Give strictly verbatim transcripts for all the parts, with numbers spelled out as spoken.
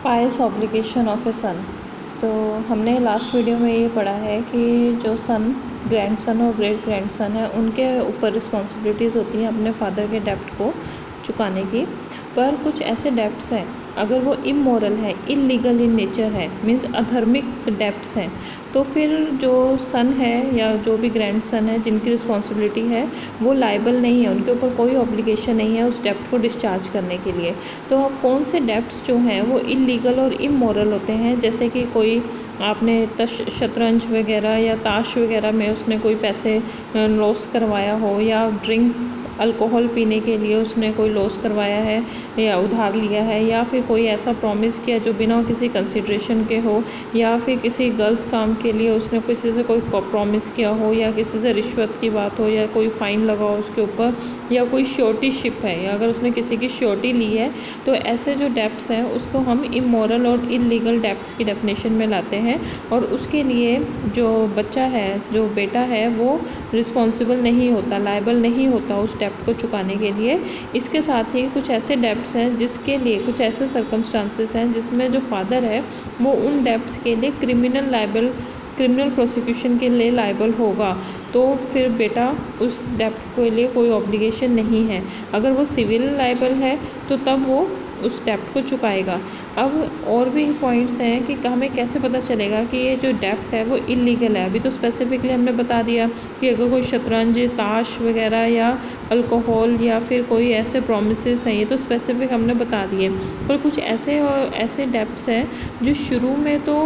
Payas obligation of ए सन। तो हमने last video में ये पढ़ा है कि जो सन ग्रैंड सन और ग्रेट ग्रैंड सन है उनके ऊपर रिस्पॉन्सिबिलिटीज़ होती हैं अपने फादर के डेब्ट को चुकाने की। पर कुछ ऐसे डेब्ट्स हैं अगर वो इमोरल है, इलीगल इन नेचर है, मीन्स अधर्मिक डेब्ट्स हैं, तो फिर जो सन है या जो भी ग्रैंड सन है जिनकी रिस्पॉन्सिबिलिटी है वो लाइबल नहीं है, उनके ऊपर कोई ऑब्लिगेशन नहीं है उस डेब्ट को डिस्चार्ज करने के लिए। तो अब कौन से डेब्ट्स जो हैं वो इलीगल और इमोरल होते हैं, जैसे कि कोई आपने तश शतरंज वगैरह या ताश वगैरह में उसने कोई पैसे लॉस करवाया हो, या ड्रिंक अल्कोहल पीने के लिए उसने कोई लॉस करवाया है या उधार लिया है, या फिर कोई ऐसा प्रॉमिस किया जो बिना किसी कंसिड्रेशन के हो, या फिर किसी गलत काम के लिए उसने किसी से कोई प्रॉमिस किया हो, या किसी से रिश्वत की बात हो, या कोई फ़ाइन लगा हो उसके ऊपर, या कोई श्योरिटीशिप है, या अगर उसने किसी की श्योरिटी ली है, तो ऐसे जो डेब्ट्स हैं उसको हम इमोरल और इलीगल डेब्ट्स की डेफिनेशन में लाते हैं। और उसके लिए जो बच्चा है, जो बेटा है, वो रिस्पॉन्सिबल नहीं होता, लायबल नहीं होता उस डेब्ट को चुकाने के लिए। इसके साथ ही कुछ ऐसे डेब्ट्स हैं जिसके लिए कुछ ऐसे सर्कमस्टांसेस हैं जिसमें जो फादर है वो उन डेब्ट्स के लिए क्रिमिनल लायबल क्रिमिनल प्रोसिक्यूशन के लिए लायबल होगा, तो फिर बेटा उस डेब्ट के लिए कोई ऑब्लिगेशन नहीं है। अगर वो सिविल लायबल है तो तब वो उस डेब्ट को चुकाएगा। अब और भी पॉइंट्स हैं कि हमें कैसे पता चलेगा कि ये जो डेब्ट है वो इलीगल है। अभी तो स्पेसिफिकली हमने बता दिया कि अगर कोई शतरंज, ताश वगैरह या अल्कोहल या फिर कोई ऐसे प्रोमिसेस हैं, ये तो स्पेसिफिक हमने बता दिए। पर कुछ ऐसे और ऐसे डेब्ट्स हैं जो शुरू में तो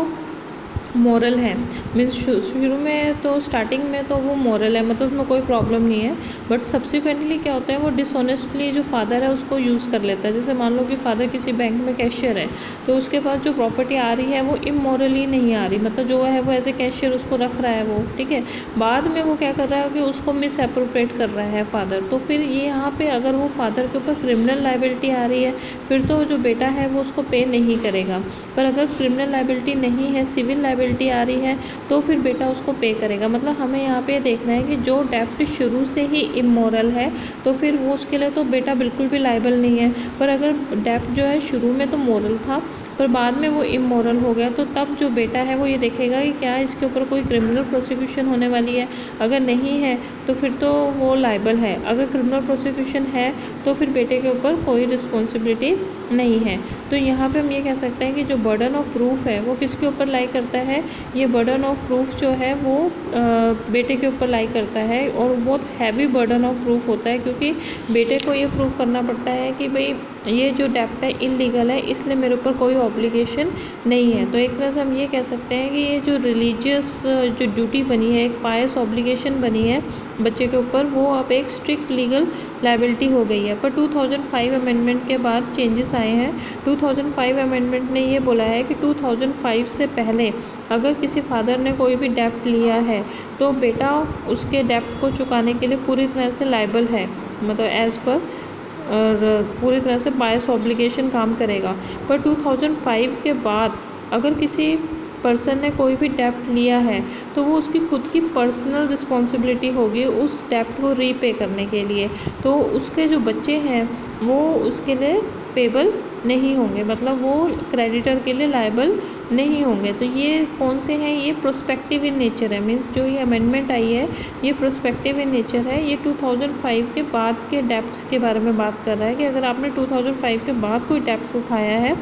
मॉरल है, मीन्स शुरू में तो स्टार्टिंग में तो वो मॉरल है, मतलब उसमें कोई प्रॉब्लम नहीं है, बट सब्सिक्वेंटली क्या होता है वो डिसऑनेस्टली जो फादर है उसको यूज़ कर लेता है। जैसे मान लो कि फादर किसी बैंक में कैशियर है, तो उसके पास जो प्रॉपर्टी आ रही है वो इमोरली नहीं आ रही, मतलब जो है वो एज ए कैशियर उसको रख रहा है वो, ठीक है। बाद में वो क्या कर रहा है कि उसको मिस एप्रोप्रिएट कर रहा है फादर, तो फिर ये यहाँ पर अगर वो फादर के ऊपर क्रिमिनल लाइबिलिटी आ रही है फिर तो जो बेटा है वो उसको पे नहीं करेगा। पर अगर क्रिमिनल लाइबिलिटी नहीं है, सिविल लाइबिलिटी आ रही है, तो फिर बेटा उसको पे करेगा। मतलब हमें यहाँ पे देखना है कि जो डेब्ट शुरू से ही इमोरल है तो फिर वो उसके लिए तो बेटा बिल्कुल भी लायबल नहीं है। पर अगर डेब्ट जो है शुरू में तो मोरल था पर बाद में वो इमोरल हो गया, तो तब जो बेटा है वो ये देखेगा कि क्या इसके ऊपर कोई क्रिमिनल प्रोसिक्यूशन होने वाली है। अगर नहीं है तो फिर तो वो लायबल है, अगर क्रिमिनल प्रोसिक्यूशन है तो फिर बेटे के ऊपर कोई रिस्पॉन्सिबिलिटी नहीं है। तो यहाँ पे हम ये कह सकते हैं कि जो बर्डन ऑफ प्रूफ है वो किसके ऊपर लाई करता है, ये बर्डन ऑफ प्रूफ जो है वो आ, बेटे के ऊपर लाई करता है, और बहुत हैवी बर्डन ऑफ प्रूफ होता है, क्योंकि बेटे को ये प्रूफ करना पड़ता है कि भाई ये जो डेब्ट है इलीगल है, इसलिए मेरे ऊपर कोई ऑब्लिगेशन नहीं है। तो एक तरह से हम ये कह सकते हैं कि ये जो रिलीजियस जो ड्यूटी बनी है, एक पायस ऑब्लिगेशन बनी है बच्चे के ऊपर, वो अब एक स्ट्रिक्ट लीगल लायबिलिटी हो गई है। पर टू थाउजेंड फाइव अमेंडमेंट के बाद चेंजेस आए हैं। टू थाउजेंड फाइव अमेंडमेंट ने ये बोला है कि टू थाउजेंड फाइव से पहले अगर किसी फादर ने कोई भी डेब्ट लिया है तो बेटा उसके डेब्ट को चुकाने के लिए पूरी तरह से लायबल है, मतलब एज़ पर और पूरी तरह से पायस ऑब्लिगेशन काम करेगा। पर टू थाउजेंड फाइव के बाद अगर किसी पर्सन ने कोई भी डेब्ट लिया है तो वो उसकी खुद की पर्सनल रिस्पॉन्सिबिलिटी होगी उस डेब्ट को रीपे करने के लिए, तो उसके जो बच्चे हैं वो उसके लिए पेबल नहीं होंगे, मतलब वो क्रेडिटर के लिए लायबल नहीं होंगे। तो ये कौन से हैं, ये प्रोस्पेक्टिव इन नेचर है, मीन्स जो ये अमेंडमेंट आई है ये प्रोस्पेक्टिव इन नेचर है। ये टू थाउजेंड फाइव के बाद के डेब्ट्स के बारे में बात कर रहा है कि अगर आपने टू थाउजेंड फाइव के बाद कोई डेब्ट उठाया है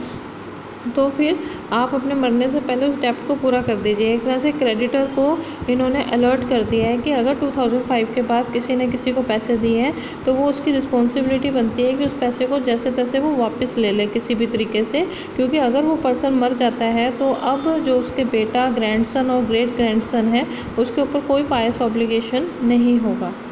तो फिर आप अपने मरने से पहले उस डेब्ट को पूरा कर दीजिए। एक तरह से क्रेडिटर को इन्होंने अलर्ट कर दिया है कि अगर टू थाउजेंड फाइव के बाद किसी ने किसी को पैसे दिए हैं तो वो उसकी रिस्पॉन्सिबिलिटी बनती है कि उस पैसे को जैसे तैसे वो वापस ले ले किसी भी तरीके से, क्योंकि अगर वो पर्सन मर जाता है तो अब जो उसके बेटा, ग्रैंडसन और ग्रेट ग्रैंडसन है उसके ऊपर कोई पायस ऑब्लिगेशन नहीं होगा।